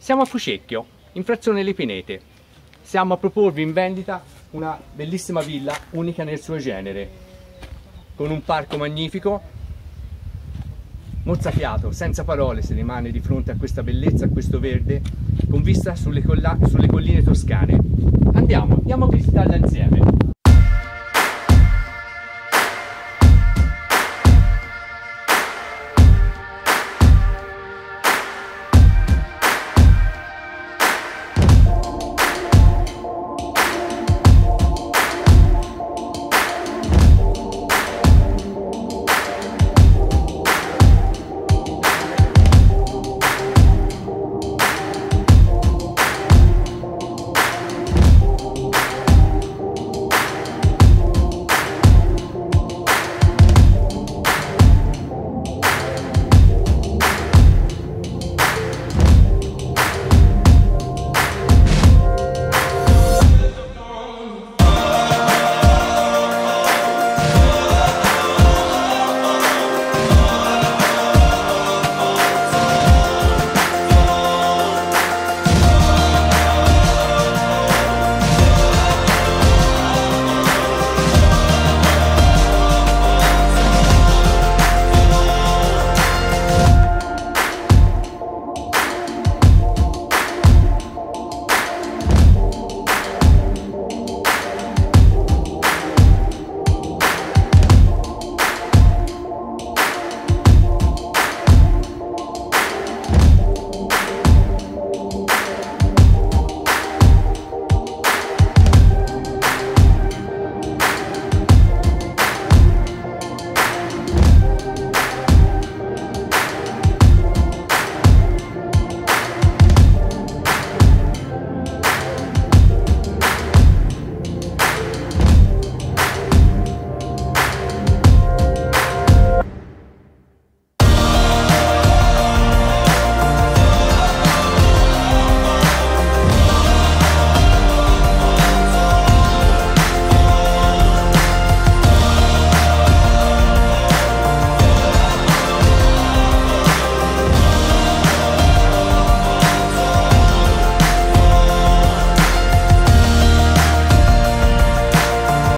Siamo a Fucecchio, in frazione Le Pinete. Siamo a proporvi in vendita una bellissima villa unica nel suo genere, con un parco magnifico, mozzafiato, senza parole si rimane di fronte a questa bellezza, a questo verde, con vista sulle colline toscane. Andiamo a visitarla insieme.